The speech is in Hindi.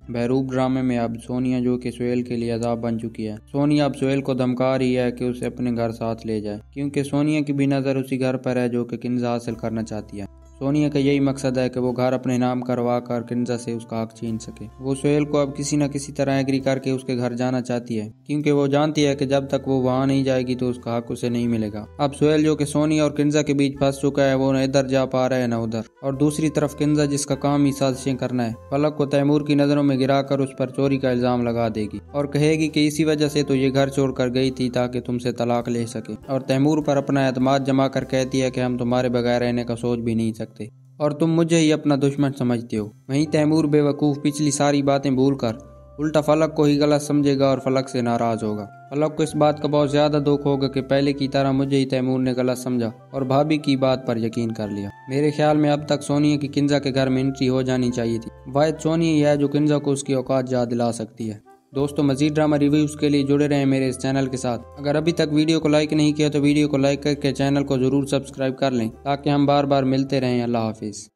बहरूप ड्रामे में अब सोनिया जो कि सोहेल के लिए अज़ाब बन चुकी है। सोनिया अब सोहेल को धमका रही है कि उसे अपने घर साथ ले जाए, क्योंकि सोनिया की भी नज़र उसी घर पर है जो कि किन्जा हासिल करना चाहती है। सोनिया का यही मकसद है कि वो घर अपने नाम करवा कर किन्जा से उसका हक छीन सके। वो सोहेल को अब किसी न किसी तरह एग्री करके उसके घर जाना चाहती है, क्योंकि वो जानती है कि जब तक वो वहाँ नहीं जाएगी तो उसका हक उसे नहीं मिलेगा। अब सोहेल जो कि सोनिया और किन्जा के बीच फंस चुका है, वो न इधर जा पा रहा है न उधर, और दूसरी तरफ किन्जा जिसका काम ही साजिशें करना है, फलक को तैमूर की नज़रों में गिराकर उस पर चोरी का इल्जाम लगा देगी और कहेगी कि इसी वजह से तो ये घर छोड़कर गई थी ताकि तुमसे तलाक ले सके, और तैमूर पर अपना एतमाद जमा कर कहती है कि हम तुम्हारे बगैर रहने का सोच भी नहीं सकते और तुम मुझे ही अपना दुश्मन समझते हो। वहीं तैमूर बेवकूफ़ पिछली सारी बातें भूलकर उल्टा फलक को ही गलत समझेगा और फलक से नाराज होगा। फलक को इस बात का बहुत ज्यादा दुख होगा कि पहले की तरह मुझे ही तैमूर ने गलत समझा और भाभी की बात पर यकीन कर लिया। मेरे ख्याल में अब तक सोनिया की किन्जा के घर में एंट्री हो जानी चाहिए थी। वाहिद सोनिया ही है जो किन्जा को उसकी औकात याद दिला सकती है। दोस्तों, मजीद ड्रामा रिव्यूज़ के लिए जुड़े रहें मेरे इस चैनल के साथ। अगर अभी तक वीडियो को लाइक नहीं किया तो वीडियो को लाइक करके चैनल को ज़रूर सब्सक्राइब कर लें ताकि हम बार बार मिलते रहें। अल्लाह हाफिज़।